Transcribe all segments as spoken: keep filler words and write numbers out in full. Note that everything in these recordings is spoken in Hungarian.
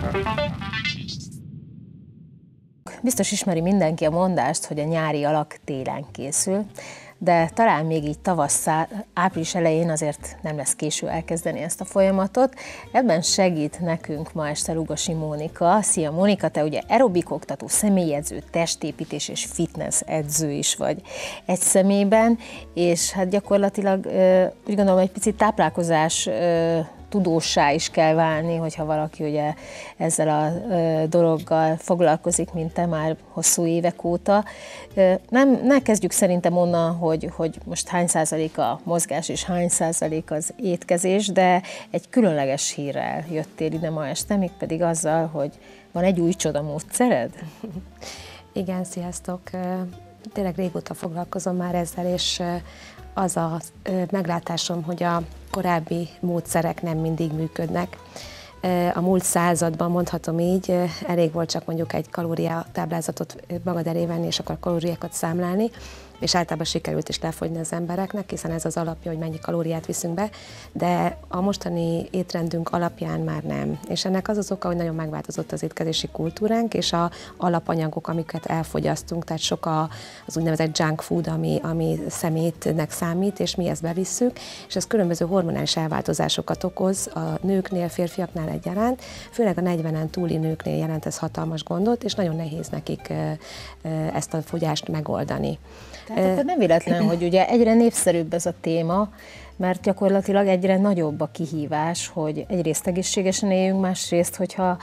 Biztos ismeri mindenki a mondást, hogy a nyári alak télen készül, de talán még így tavasszal, április elején azért nem lesz késő elkezdeni ezt a folyamatot. Ebben segít nekünk ma este Lugosi Mónika. Szia Mónika, te ugye aerobik oktató, személyedző, testépítés és fitness edző is vagy egy személyben, és hát gyakorlatilag úgy gondolom, egy picit táplálkozás tudóssá is kell válni, hogyha valaki ugye ezzel a dologgal foglalkozik, mint te már hosszú évek óta. Nem, ne kezdjük szerintem onnan, hogy, hogy most hány százalék a mozgás és hány százalék az étkezés, de egy különleges hírrel jöttél ide ma este, mégpedig azzal, hogy van egy új csoda módszered? Igen, sziasztok! Tényleg régóta foglalkozom már ezzel, és az a meglátásom, hogy a korábbi módszerek nem mindig működnek. A múlt században, mondhatom így, elég volt csak mondjuk egy kalóriatáblázatot magad elé venni, és akkor a kalóriákat számlálni, és általában sikerült is lefogyni az embereknek, hiszen ez az alapja, hogy mennyi kalóriát viszünk be, de a mostani étrendünk alapján már nem. És ennek az az oka, hogy nagyon megváltozott az étkezési kultúránk, és az alapanyagok, amiket elfogyasztunk, tehát sok a, az úgynevezett junk food, ami, ami szemétnek számít, és mi ezt bevisszük, és ez különböző hormonális elváltozásokat okoz a nőknél, férfiaknál egyaránt, főleg a negyvenen túli nőknél jelent ez hatalmas gondot, és nagyon nehéz nekik ezt a fogyást megoldani. Tehát akkor nem véletlen, hogy ugye egyre népszerűbb ez a téma, mert gyakorlatilag egyre nagyobb a kihívás, hogy egyrészt egészségesen éljünk, másrészt, hogyha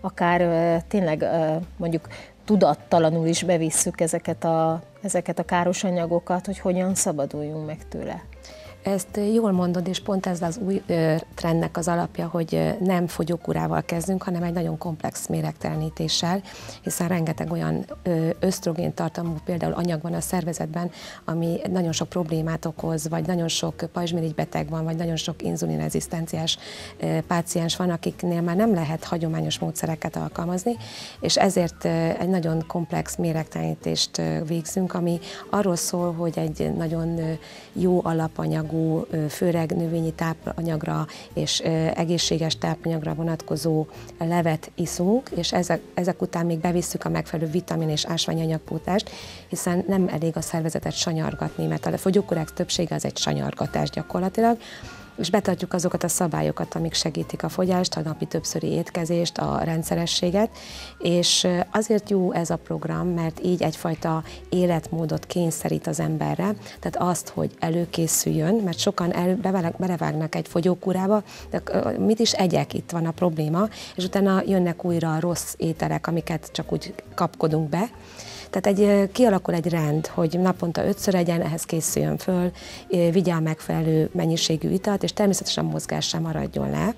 akár tényleg mondjuk tudattalanul is bevisszük ezeket a, ezeket a káros anyagokat, hogy hogyan szabaduljunk meg tőle. Ezt jól mondod, és pont ez az új ö, trendnek az alapja, hogy ö, nem fogyókúrával kezdünk, hanem egy nagyon komplex méregtelenítéssel, hiszen rengeteg olyan ö, ösztrogén tartalmú például anyag van a szervezetben, ami nagyon sok problémát okoz, vagy nagyon sok pajzsmirigy beteg van, vagy nagyon sok inzulinrezisztenciás ö, páciens van, akiknél már nem lehet hagyományos módszereket alkalmazni, és ezért ö, egy nagyon komplex méregtelenítést ö, végzünk, ami arról szól, hogy egy nagyon ö, jó alapanyagú, főleg növényi tápanyagra és egészséges tápanyagra vonatkozó levet iszunk, és ezek, ezek után még bevisszük a megfelelő vitamin és ásványanyagpótlást, hiszen nem elég a szervezetet sanyargatni, mert a fogyókúrák többsége az egy sanyargatás gyakorlatilag, és betartjuk azokat a szabályokat, amik segítik a fogyást, a napi többszöri étkezést, a rendszerességet, és azért jó ez a program, mert így egyfajta életmódot kényszerít az emberre, tehát azt, hogy előkészüljön, mert sokan el, belevágnak egy fogyókúrába, de mit is egyek, itt van a probléma, és utána jönnek újra a rossz ételek, amiket csak úgy kapkodunk be. Tehát egy, kialakul egy rend, hogy naponta ötször egyen, ehhez készüljön föl, vigye a megfelelő mennyiségű italt, és természetesen mozgás sem maradjon le.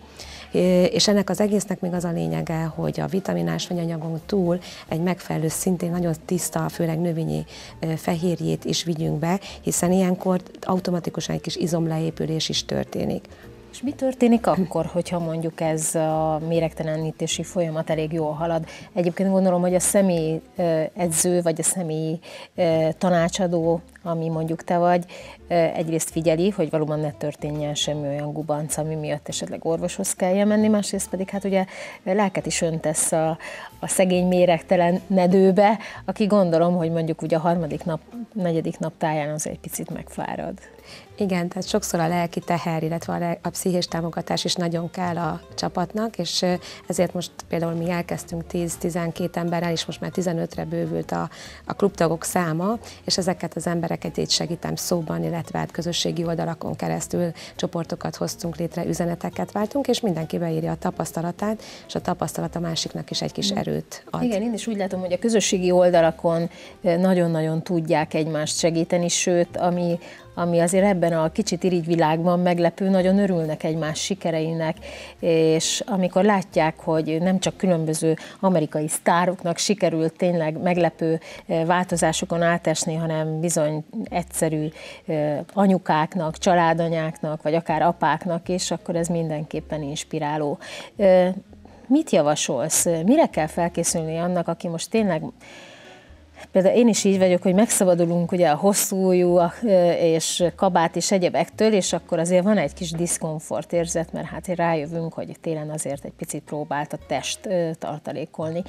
És ennek az egésznek még az a lényege, hogy a vitaminásványanyagon túl egy megfelelő, szintén nagyon tiszta, főleg növényi fehérjét is vigyünk be, hiszen ilyenkor automatikusan egy kis izomleépülés is történik. És mi történik akkor, hogyha mondjuk ez a méregtelenítési folyamat elég jól halad? Egyébként gondolom, hogy a személy edző, vagy a személy tanácsadó, ami mondjuk te vagy, egyrészt figyeli, hogy valóban ne történjen semmi olyan gubanc, ami miatt esetleg orvoshoz kelljen menni, másrészt pedig hát ugye lelket is öntesz a, a szegény méregtelenedőbe, aki gondolom, hogy mondjuk ugye a harmadik nap, negyedik nap táján az egy picit megfárad. Igen, tehát sokszor a lelki teher, illetve a, a pszichés támogatás is nagyon kell a csapatnak, és ezért most például mi elkezdtünk tíz-tizenkét emberrel, és most már tizenötre bővült a, a klubtagok száma, és ezeket az embereket így segítem szóban, illetve hát közösségi oldalakon keresztül csoportokat hoztunk létre, üzeneteket váltunk, és mindenki beírja a tapasztalatát, és a tapasztalat a másiknak is egy kis erőt ad. Igen, én is úgy látom, hogy a közösségi oldalakon nagyon-nagyon tudják egymást segíteni, sőt, ami ami azért ebben a kicsit irigyvilágban meglepő, nagyon örülnek egymás sikereinek, és amikor látják, hogy nem csak különböző amerikai sztároknak sikerült tényleg meglepő változásokon átesni, hanem bizony egyszerű anyukáknak, családanyáknak, vagy akár apáknak is, akkor ez mindenképpen inspiráló. Mit javasolsz? Mire kell felkészülni annak, aki most tényleg Például én is így vagyok, hogy megszabadulunk ugye a hosszú ujjú és kabát és egyebektől, és akkor azért van egy kis diszkomfort érzet, mert hát rájövünk, hogy télen azért egy picit próbált a test tartalékolni.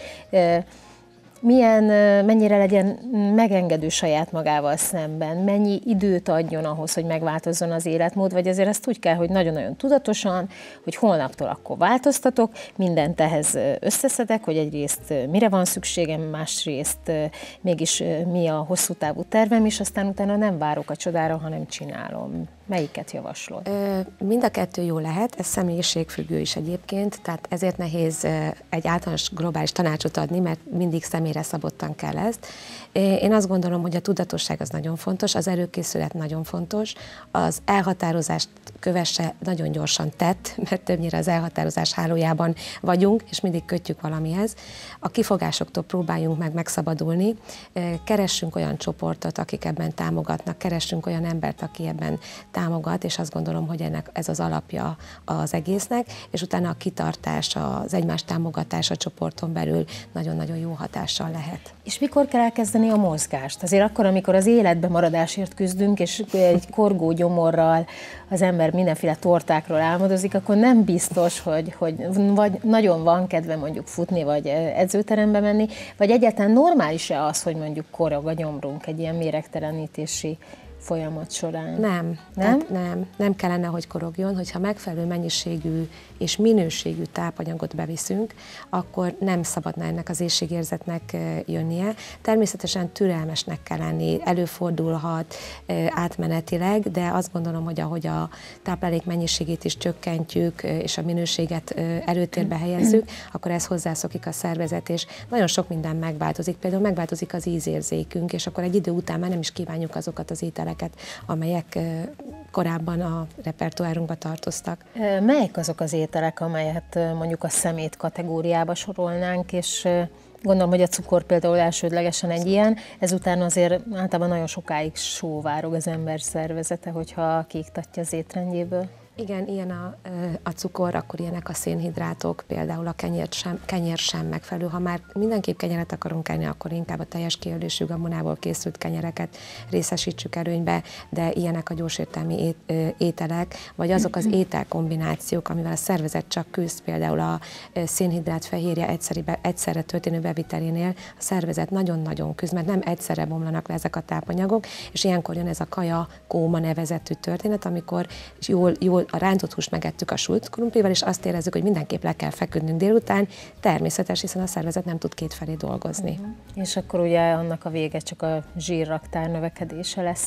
Milyen, mennyire legyen megengedő saját magával szemben, mennyi időt adjon ahhoz, hogy megváltozzon az életmód, vagy azért ezt úgy kell, hogy nagyon-nagyon tudatosan, hogy holnaptól akkor változtatok, mindent ehhez összeszedek, hogy egyrészt mire van szükségem, másrészt mégis mi a hosszú távú tervem, és aztán utána nem várok a csodára, hanem csinálom. Melyiket javaslod? Mind a kettő jó lehet, ez személyiségfüggő is egyébként, tehát ezért nehéz egy általános globális tanácsot adni, mert mindig személyre szabottan kell ezt. Én azt gondolom, hogy a tudatosság az nagyon fontos, az előkészület nagyon fontos, az elhatározást kövesse nagyon gyorsan tett, mert többnyire az elhatározás hálójában vagyunk, és mindig kötjük valamihez. A kifogásoktól próbáljunk meg megszabadulni, keressünk olyan csoportot, akik ebben támogatnak, keressünk olyan embert, aki ebben támogat, és azt gondolom, hogy ennek ez az alapja az egésznek, és utána a kitartás, az egymás támogatás a csoporton belül nagyon-nagyon jó hatással lehet. És mikor kell elkezdeni a mozgást? Azért akkor, amikor az életbe maradásért küzdünk, és egy korgó gyomorral az ember mindenféle tortákról álmodozik, akkor nem biztos, hogy, hogy vagy nagyon van kedve mondjuk futni, vagy edzőterembe menni, vagy egyáltalán normális-e az, hogy mondjuk korog a gyomrunk egy ilyen méregtelenítési folyamat során? Nem, nem? nem, nem kellene, hogy korogjon, hogyha megfelelő mennyiségű és minőségű tápanyagot beviszünk, akkor nem szabadna ennek az éhségérzetnek jönnie. Természetesen türelmesnek kell lenni, előfordulhat átmenetileg, de azt gondolom, hogy ahogy a táplálék mennyiségét is csökkentjük, és a minőséget előtérbe helyezzük, akkor ez hozzászokik a szervezet, és nagyon sok minden megváltozik. Például megváltozik az ízérzékünk, és akkor egy idő után már nem is kívánjuk azokat az ételeket, amelyek korábban a repertoárunkba tartoztak. Melyek azok az ételek, amelyet mondjuk a szemét kategóriába sorolnánk, és gondolom, hogy a cukor például elsődlegesen egy ilyen, ezután azért általában nagyon sokáig sóvárog az ember szervezete, hogyha kiiktatja az étrendjéből. Igen, ilyen a, a cukor, akkor ilyenek a szénhidrátok, például a kenyér sem, kenyér sem megfelelő. Ha már mindenképp kenyeret akarunk enni, akkor inkább a teljes kiödésű gabonából készült kenyereket részesítsük előnybe, de ilyenek a gyorsértelmi ét, ételek, vagy azok az ételkombinációk, amivel a szervezet csak küzd, például a szénhidrát fehérje egyszeri, egyszerre történő bevitelénél a szervezet nagyon-nagyon küzd, mert nem egyszerre bomlanak le ezek a tápanyagok, és ilyenkor jön ez a kaja kóma nevezetű történet, amikor jól, jól a rántott húst megettük a sült krumplival, és azt érezzük, hogy mindenképp le kell feküdnünk délután, természetes, hiszen a szervezet nem tud kétfelé dolgozni. Uh-huh. És akkor ugye annak a vége csak a zsírraktár növekedése lesz.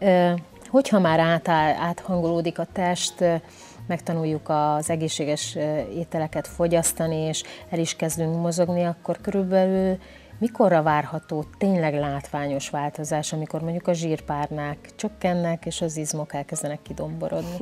Hogyha már átáll, áthangolódik a test, megtanuljuk az egészséges ételeket fogyasztani, és el is kezdünk mozogni, akkor körülbelül mikorra várható tényleg látványos változás, amikor mondjuk a zsírpárnák csökkennek, és az izmok elkezdenek kidomborodni?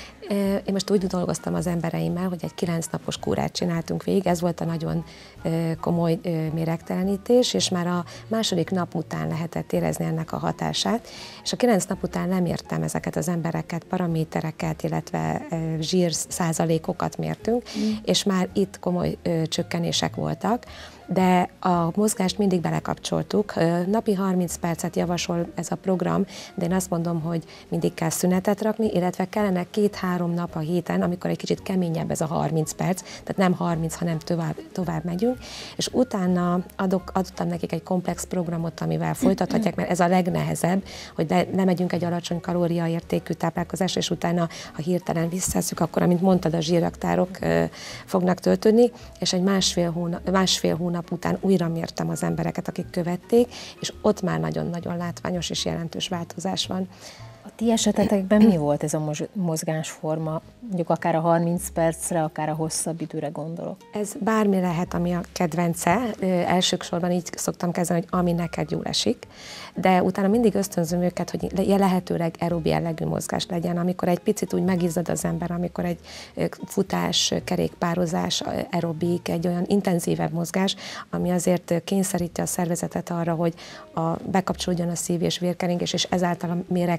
Én most úgy dolgoztam az embereimmel, hogy egy kilenc napos kúrát csináltunk végig, ez volt a nagyon komoly méregtelenítés, és már a második nap után lehetett érezni ennek a hatását, és a kilenc nap után nem mértem ezeket az embereket, paramétereket, illetve zsír százalékokat mértünk, mm. és már itt komoly csökkenések voltak, de a mozgást mindig belekapcsoltuk. Napi harminc percet javasol ez a program, de én azt mondom, hogy mindig kell szünetet rakni, illetve kellene két-három nap a héten, amikor egy kicsit keményebb ez a harminc perc, tehát nem harminc, hanem tovább, tovább megyünk, és utána adok, adottam nekik egy komplex programot, amivel folytathatják, mert ez a legnehezebb, hogy le, lemegyünk egy alacsony kalóriaértékű táplálkozásra, és utána, ha hirtelen visszasszük, akkor, amint mondtad, a zsírraktárok fognak töltődni, és egy másfél hónap, másfél hónap nap után újra mértem az embereket, akik követték, és ott már nagyon-nagyon látványos és jelentős változás van. A ti esetetekben mi volt ez a mozgásforma? Mondjuk akár a harminc percre, akár a hosszabb időre gondolok. Ez bármi lehet, ami a kedvence. Elsősorban így szoktam kezdeni, hogy ami neked jól esik, de utána mindig ösztönzöm őket, hogy lehetőleg aerob jellegű mozgás legyen, amikor egy picit úgy megizzad az ember, amikor egy futás, kerékpározás, aerobik, egy olyan intenzívebb mozgás, ami azért kényszeríti a szervezetet arra, hogy a, bekapcsolódjon a szív- és vérkeringés, és ezáltal a méregtelenítés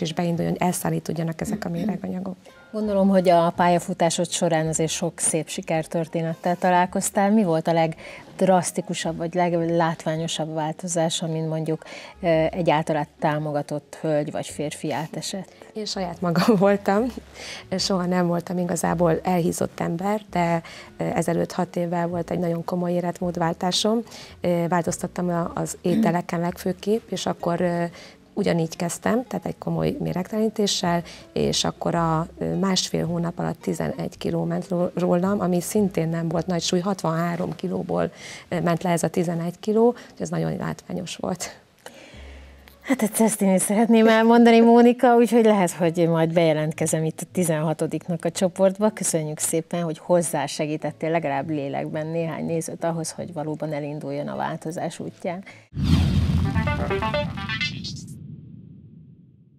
is beinduljon, hogy elszállítódjanak ezek a méreganyagok. Gondolom, hogy a pályafutásod során azért sok szép sikertörténettel találkoztál. Mi volt a legdrasztikusabb, vagy leglátványosabb változás, amin mondjuk egy általad támogatott hölgy vagy férfi átesett? Én saját magam voltam, soha nem voltam igazából elhízott ember, de ezelőtt hat évvel volt egy nagyon komoly életmódváltásom. Változtattam az ételeken legfőképp, és akkor ugyanígy kezdtem, tehát egy komoly méregtelenítéssel, és akkor a másfél hónap alatt tizenegy kiló ment rólam, ami szintén nem volt nagy súly, hatvanhárom kilóból ment le ez a tizenegy kiló, ez nagyon látványos volt. Hát ezt én is szeretném elmondani, Mónika, úgyhogy lehet, hogy majd bejelentkezem itt a tizenhatodiknak a csoportba. Köszönjük szépen, hogy hozzásegítettél legalább lélekben néhány nézőt ahhoz, hogy valóban elinduljon a változás útján.